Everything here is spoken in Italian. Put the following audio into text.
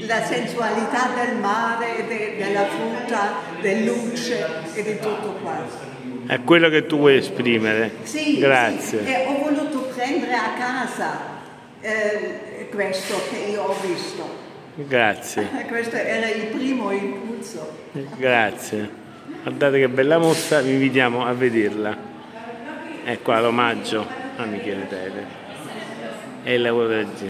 la sensualità del mare, della frutta, del luce e di tutto questo. È quello che tu vuoi esprimere. Sì, grazie. Sì. E ho voluto prendere a casa questo che io ho visto. Grazie. Questo era il primo impulso. Grazie. Guardate che bella mostra, vi invitiamo a vederla. È qua l'omaggio a Michele Tede e il lavoro della gente.